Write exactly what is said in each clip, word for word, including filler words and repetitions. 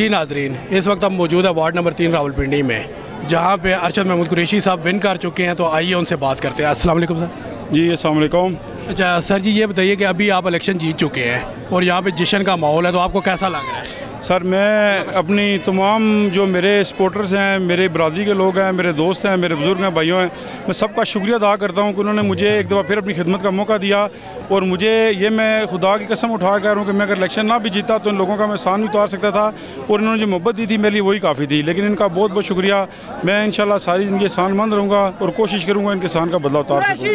जी नाजरीन, इस वक्त हम मौजूद है वार्ड नंबर तीन रावलपिंडी में, जहाँ पे अरशद महमूद कुरैशी साहब विन कर चुके हैं। तो आइए उनसे बात करते हैं। अस्सलाम वालेकुम सर। जी अस्सलाम वालेकुम। अच्छा सर जी, ये बताइए कि अभी आप इलेक्शन जीत चुके हैं और यहाँ पे जश्न का माहौल है, तो आपको कैसा लग रहा है? सर मैं अपनी तमाम जो मेरे सपोर्टर्स हैं, मेरे बरादरी के लोग हैं, मेरे दोस्त हैं, मेरे बुज़ुर्ग हैं, भाइयों हैं, मैं सबका शुक्रिया अदा करता हूँ कि उन्होंने मुझे एक दफ़ा फिर अपनी खिदमत का मौका दिया। और मुझे ये मैं खुदा की कसम उठा कर हूँ कि मैं अगर इलेक्शन ना भी जीता तो इन लोगों का मैं एहसान भी उतार सकता था, और इन्होंने जो मोहब्बत दी थी मेरे लिए वही काफ़ी थी। लेकिन इनका बहुत बहुत शुक्रिया। मैं इंशाल्लाह सारी ज़िंदगी एहसानमंद रहूँगा और कोशिश करूँगा इनके एहसान का बदला उतार सकूँ।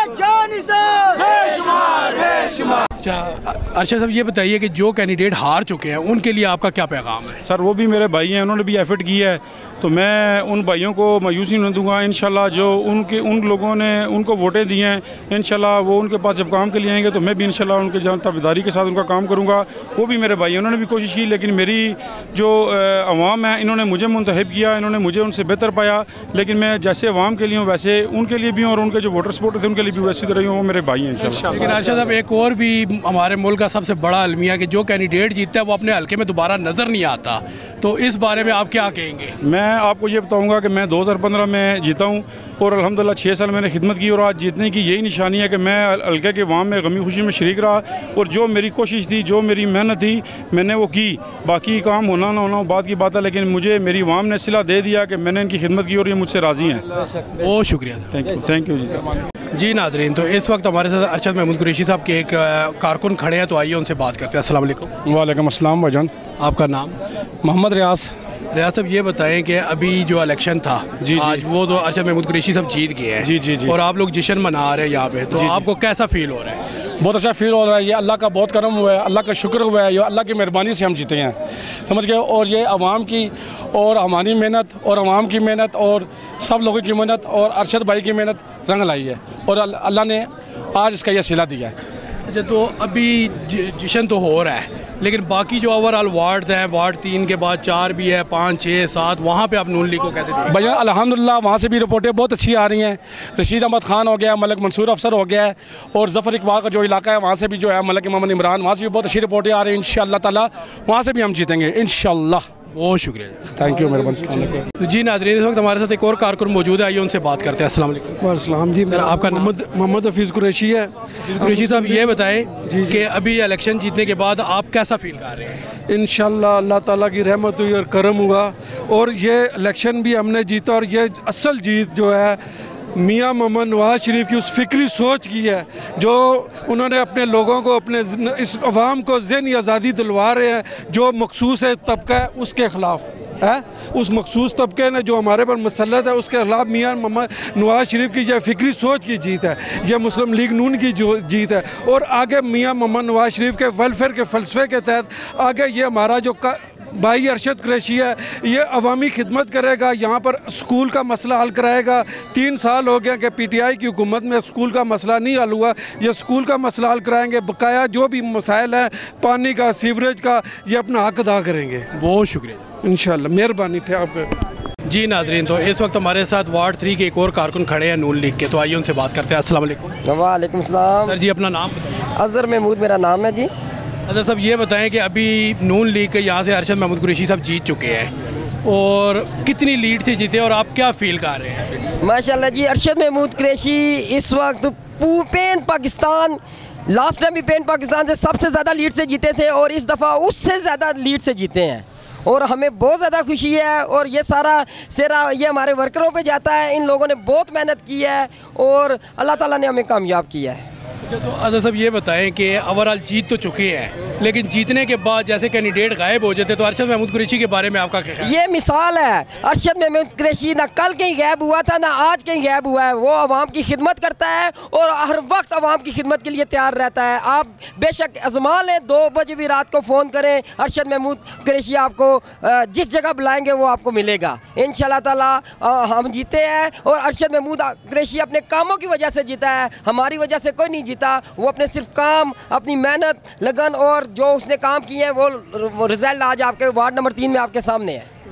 अच्छा अरशद साहब, ये बताइए कि जो कैंडिडेट हार चुके हैं उनके लिए आपका क्या पैगाम है? सर वो भी मेरे भाई हैं, उन्होंने भी एफर्ट की है, तो मैं उन भाइयों को मायूसी नहीं दूंगा। इंशाल्लाह जो उनके उन लोगों ने उनको वोटें दी हैं, इंशाल्लाह वो उनके पास जब काम के लिए आएंगे तो मैं भी इंशाल्लाह उनके जान ताबेदारी के साथ उनका काम करूंगा। वो भी मेरे भाई हैं, उन्होंने भी कोशिश की, लेकिन मेरी जो अवाम है इन्होंने मुझे मुंतखब किया, इन्होंने मुझे उनसे बेहतर पाया। लेकिन मैं जैसे अवाम के लिए हूँ वैसे उनके लिए भी हूँ, और उनके जो वोटर सपोर्टर थे उनके लिए भी वैसी तरह हूँ। वो मेरे भाई हैं इंशाल्लाह। लेकिन अरशद साहब, एक और भी हमारे मुल्क का सबसे बड़ा अलमिया कि जो कैंडिडेट जीतता है वो अपने हल्के में दोबारा नज़र नहीं आता, तो इस बारे में आप क्या कहेंगे? मैं आपको ये बताऊंगा कि मैं दो हज़ार पंद्रह में जीता हूँ और अल्हम्दुलिल्लाह छः साल मैंने खिदमत की, और आज जीतने की यही निशानी है कि मैं हल्के के वाम में गमी खुशी में शरीक रहा, और जो मेरी कोशिश थी, जो मेरी मेहनत थी, मैंने वो की। बाकी काम होना ना होना बात की बात है, लेकिन मुझे मेरी वाम ने सिला दे दिया कि मैंने इनकी खिदमत की और ये मुझसे राज़ी हैं। बहुत शुक्रिया। थैंक यू थैंक यू जी। जी नाजरीन, तो इस वक्त हमारे साथ अरशद महमूद कुरैशी साहब के एक कारकुन खड़े हैं, तो आइए उनसे बात करते हैं। अस्सलाम वालेकुम। वालेकुम अस्सलाम भाईजान। आपका नाम? मोहम्मद रियाज। रियाज साहब, ये बताएं कि अभी जो इलेक्शन था जी आज जी। वो तो अरशद महमूद कुरैशी साहब जीत गए हैं। जी जी जी। और आप लोग जश्न मना रहे हैं यहाँ पे, तो जी जी। आपको कैसा फील हो रहा है? बहुत अच्छा फील हो रहा है। ये अल्लाह का बहुत करम हुआ है, अल्लाह का शुक्र हुआ है, ये अल्लाह की मेहरबानी से हम जीते हैं, समझ गए। और ये आवाम की और हमारी मेहनत और आवाम की मेहनत और सब लोगों की मेहनत और अरशद भाई की मेहनत रंग लाई है, और अल्लाह ने आज इसका यह सिला दिया है। अच्छा, तो अभी जश्न तो हो रहा है, लेकिन बाकी जो ओवरऑल वार्ड्स हैं, वार्ड तीन के बाद चार भी है, पाँच छः सात, वहाँ पे आप नून लीग को कैसे देखते? भैया अल्हम्दुलिल्लाह वहाँ से भी रिपोर्टें बहुत अच्छी आ रही हैं। रशीद अहमद खान हो गया, मलक मंसूर अफसर हो गया है, और जफ़र इकबाल का जो इलाका है वहाँ से भी जो है मलक मोहम्मद इमरान, वहाँ से भी बहुत अच्छी रिपोर्टें आ रही हैं। इंशाअल्लाह ताला वहाँ से भी हम जीतेंगे इंशाअल्लाह। बहुत शुक्रिया, थैंक यू मेहरबानी। तो जी नाज़रीन, इस वक्त हमारे साथ एक और कारकुन मौजूद है, आइए उनसे बात करते हैं। अस्सलाम वालेकुम। वालेकुम जी। मेरा आपका नाम? मोहम्मद मोहम्मद हफीज़ कुरैशी है। कुरैशी साहब, ये बताएं कि अभी इलेक्शन जीतने के बाद आप कैसा फील कर रहे हैं? इंशाल्लाह अल्लाह ताला की रहमत हुई और करम हुआ, और ये इलेक्शन भी हमने जीता, और ये असल जीत जो है मियां मोहम्मद नवाज शरीफ की उस फिक्री सोच की है, जो उन्होंने अपने लोगों को, अपने इस अवाम को ज़हनी आज़ादी दिलवा रहे हैं। जो मखसूस है तबका है उसके ख़िलाफ़ है, उस मखसूस तबके ने जो हमारे पर मुसल्लत है उसके खिलाफ मियां मोहम्मद नवाज शरीफ की यह फिक्री सोच की जीत है, यह मुस्लिम लीग नून की जो जीत है। और आगे मियां मोहम्मद नवाज शरीफ के वेलफेयर के फ़लसफ़े के तहत आगे ये हमारा जो भाई अरशद कुरैशी है ये अवामी खिदमत करेगा, यहाँ पर स्कूल का मसला हल कराएगा। तीन साल हो गया कि पीटीआई की हुकूमत में स्कूल का मसला नहीं हल हुआ, ये स्कूल का मसला हल कराएंगे। बकाया जो भी मसाइल हैं, पानी का, सीवरेज का, ये अपना हक अदा करेंगे। बहुत शुक्रिया, इंशाल्लाह, मेहरबानी थे आपका। जी नाजरीन, तो इस वक्त हमारे साथ वार्ड थ्री के एक और कारकुन खड़े हैं नून लीग के, तो आइए उनसे बात करते हैं। अस्सलाम वालेकुम। वालेकुम सलाम। सर जी, अपना नाम बताइए। अज़हर महमूद मेरा नाम है जी। अजहर साहब, ये बताएं कि अभी नून लीग के यहाँ से अरशद महमूद कुरैशी साहब जीत चुके हैं, और कितनी लीड से जीते और आप क्या फील कर रहे हैं? माशाल्लाह जी, अरशद महमूद कुरैशी इस वक्त पेन पाकिस्तान, लास्ट टाइम भी पेन पाकिस्तान से सबसे ज़्यादा लीड से जीते थे, और इस दफ़ा उससे ज़्यादा लीड से जीते हैं, और हमें बहुत ज़्यादा खुशी है। और ये सारा सेरा ये हमारे वर्करों पे जाता है, इन लोगों ने बहुत मेहनत की है और अल्लाह ताला ने हमें कामयाब किया है। अच्छा, तो अजहर साहब ये बताएं कि ओवरऑल जीत तो चुके हैं, लेकिन जीतने के बाद जैसे कैंडिडेट गायब हो जाते, तो अरशद महमूद कुरैशी के बारे में आपका क्या ख्याल है? ये मिसाल है, अरशद महमूद कुरैशी ना कल कहीं गायब हुआ था ना आज कहीं गायब हुआ है। वो आवाम की खिदमत करता है और हर वक्त आवाम की खिदमत के लिए तैयार रहता है। आप बेशक आजमा लें, दो बजे भी रात को फ़ोन करें, अरशद महमूद कुरैशी आपको जिस जगह बुलाएंगे वो आपको मिलेगा इंशाल्लाह ताला। हम जीते हैं, और अरशद महमूद कुरैशी अपने कामों की वजह से जीता है, हमारी वजह से कोई नहीं जीता। वो अपने सिर्फ काम, अपनी मेहनत, लगन और जो उसने काम किए हैं वो, वो रिजल्ट आज आपके वार्ड नंबर तीन में आपके सामने है।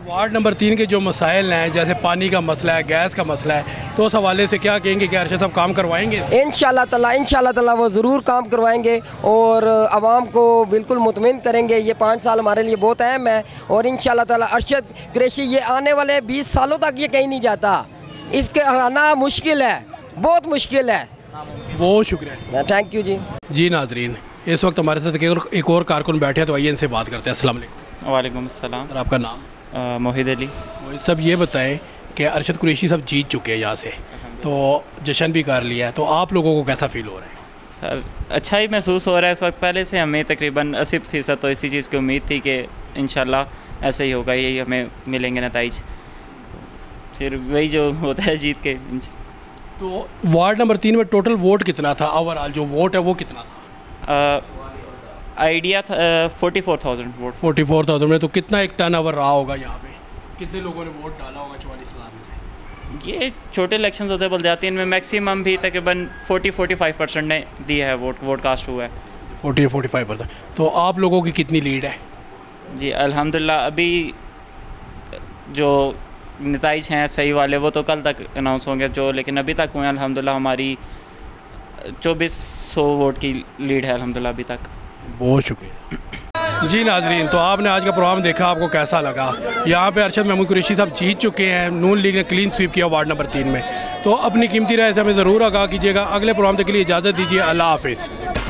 वार्ड नंबर तीन के जो मसाइल हैं, जैसे पानी का मसला है, गैस का मसला है, तो उस हवाले से क्या कहेंगे कि अरशद साहब काम करवाएंगे? इंशाल्लाह ताला इंशाल्लाह ताला वो ज़रूर काम करवाएंगे और आवाम को बिल्कुल मुतमिन करेंगे। ये पाँच साल हमारे लिए बहुत अहम है और इंशाल्लाह ताला अरशद कुरैशी ये आने वाले बीस सालों तक ये कहीं नहीं जाता। इसके हराना मुश्किल है, बहुत मुश्किल है। बहुत शुक्रिया, थैंक यू जी। जी नाज़रीन, इस वक्त हमारे साथ एक और एक और कारकुन बैठे हैं, तो आइए इनसे बात करते हैं। अस्सलाम वालेकुम। वालेकुम अस्सलाम। सर आपका नाम? मोहिद अली। मोहिद साहब ये बताएं कि अरशद कुरैशी साहब जीत चुके हैं यहाँ से, तो जश्न भी कर लिया है, तो आप लोगों को कैसा फील हो रहा है? सर अच्छा ही महसूस हो रहा है इस वक्त। पहले से हमें तकरीबन अस्सी फ़ीसद तो इसी चीज़ की उम्मीद थी कि इंशाल्लाह ऐसे ही होगा, यही हमें मिलेंगे नताइज। तो फिर वही जो होता है जीत के। तो वार्ड नंबर तीन में टोटल वोट कितना था? ओवरऑल जो वोट है वो कितना था? आइडिया था forty four thousand vote. Forty four thousand में तो कितना एक टर्न ओवर रहा होगा यहाँ पे? कितने लोगों ने वोट डाला होगा चौवालीस हज़ार में से? ये छोटे इलेक्शन होते हैं बल्दियाती, इनमें मैक्सिमम भी तकरीबन फोर्टी फोर्टी फाइव परसेंट ने दिया है वोट, वोट कास्ट हुआ है फोर्टी फोर्टी फाइव परसेंट। तो आप लोगों की कितनी लीड है? जी अल्हम्दुलिल्लाह अभी जो नताइज हैं सही वाले वो तो कल तक अनाउंस होंगे जो, लेकिन अभी तक हुए अल्हम्दुलिल्लाह हमारी चौबीस सौ वोट की लीड है अल्हम्दुलिल्लाह अभी तक। बहुत शुक्रिया। जी नाजरीन, तो आपने आज का प्रोग्राम देखा, आपको कैसा लगा? यहाँ पे अरशद महमूद कुरैशी साहब जीत चुके हैं, नून लीग ने क्लीन स्वीप किया वार्ड नंबर तीन में। तो अपनी कीमती राय से हमें ज़रूर आगाह कीजिएगा। अगले प्रोग्राम तक के लिए इजाज़त दीजिए। अल्लाह हाफिज़।